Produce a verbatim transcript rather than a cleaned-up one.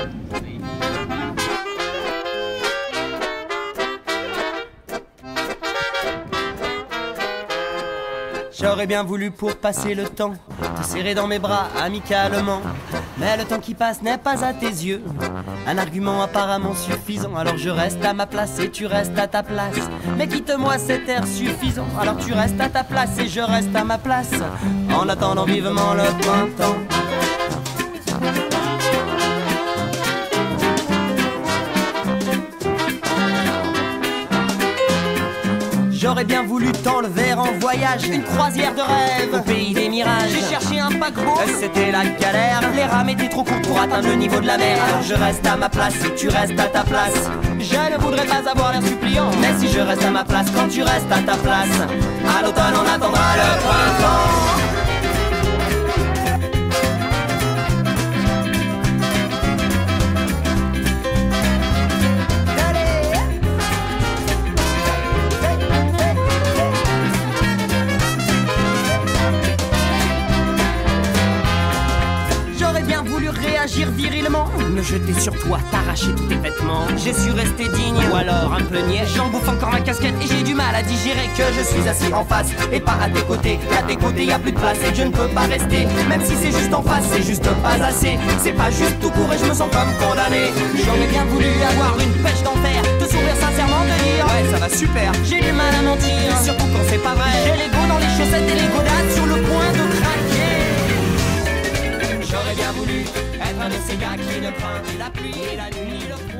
J'aurais bien voulu pour passer le temps te serrer dans mes bras amicalement, mais le temps qui passe n'est pas à tes yeux un argument apparemment suffisant. Alors je reste à ma place et tu restes à ta place, mais quitte-moi cet air suffisant. Alors tu restes à ta place et je reste à ma place, en attendant vivement le printemps. J'aurais bien voulu t'enlever en voyage, une croisière de rêve au pays des mirages. J'ai cherché un paquebot, c'était la galère. Les rames étaient trop courtes pour atteindre le niveau de la mer. Alors je reste à ma place et tu restes à ta place. Je ne voudrais pas avoir l'air suppliant, mais si je reste à ma place quand tu restes à ta place, à l'automne on attendra le printemps. Réagir virilement, me jeter sur toi, t'arracher tous tes vêtements. J'ai su rester digne, ou alors un peu niais. J'en bouffe encore ma casquette et j'ai du mal à digérer que je suis assis en face et pas à tes côtés. À tes côtés y a plus de place et je ne peux pas rester. Même si c'est juste en face, c'est juste pas assez. C'est pas juste tout court et je me sens comme condamné. J'aurais bien voulu avoir une pêche d'enfer, te sourire sincèrement, te dire ouais ça va super. J'ai du mal à mentir, surtout quand c'est pas vrai. J'ai l'ego dans les chaussettes et les godasses sur le point de craquer. J'aurais bien voulu être un de ces gars qui ne craint ni la pluie ni la nuit, le